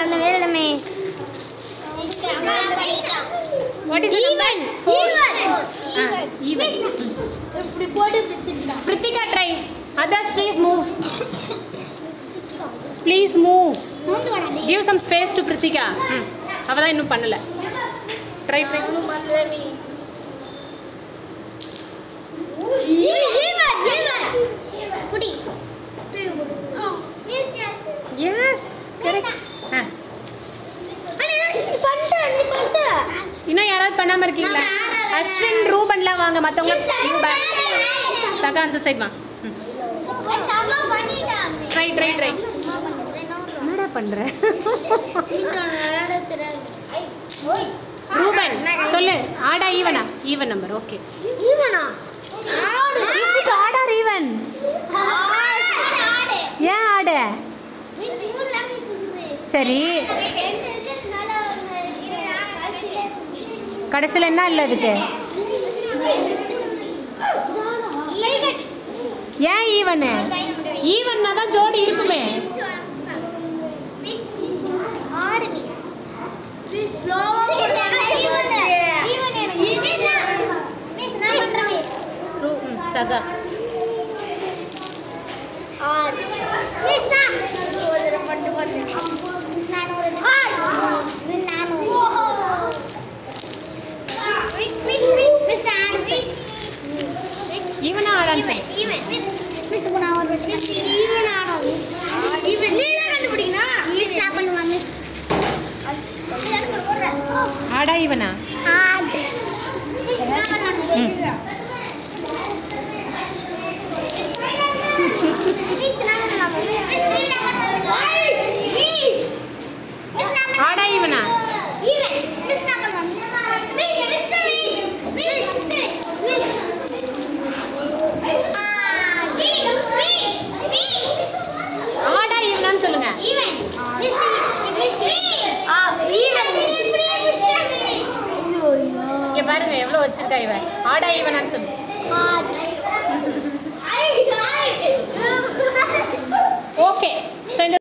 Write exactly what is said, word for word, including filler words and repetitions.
பண்ணவே இல்லமே. What is the Even. four? Even. Even. இப்படி போட்டு பிடிச்சிட்டா. Prithika try. Others please move. Please move. மூந்து வராதே. Give some space to Prithika. ம் அவ தான் இன்னும் பண்ணல. Try try. Even. Even. புடி. Yes yes. Yes. Correct. ஆ பண்ணு நீ பண்ணு. இன்னும் யாராவது பண்ணாம இருக்கீங்களா? அஸ்வின் ரூபன்லாம் வாங்க மத்தவங்க சகா அந்த சைடு வா. சகா பண்ணிட்டாங்க. Try try try. என்னடா பண்ற? விளையாட தெரியாது. ஓய் ரூபன் சொல்லு ஆடா ஈவனா? Even number okay. ஈவனா? Odd. Is it odd or even? Odd. ஏன் ஆடு? நீ சிங்கிள் லாங் சொல்லுவே. சரி கடைசியில் என்ன இல்லை அதுக்கு? ஏன் ஈவனு? ஈவன்னா தான் ஜோடி இருக்குமே. சகா ஈவனா ஆடான்னு சொல்லு. மிஸ் இப்போ நான் ஒரு மிஸ் ஈவன் ஆடா மிஸ் ஈவன் நீ தான் கண்டுபிடிக்கணும். மிஸ் நான் பண்ணுவா மிஸ் ஆடா ஈவனா? ஆட் மிஸ் நான் பண்ணுவா மிஸ் நான் பண்ணுவா மிஸ் நீ நான் பண்ணுவா மிஸ் மிஸ் நான் பண்ணுவா ஆடா ஈவனா? ஈவன் மிஸ் நான் பண்ணுவா miss miss miss miss miss ஆடா ஈவனான்னு சொல்லுங்க. ஈவன் மிஸ் மிஸ் ஆ ஈவன் இங்க பாருங்க எவ்வளவு வச்சிருக்கா இவ. ஆடா ஈவனான்னு சொல்லு. ஆட்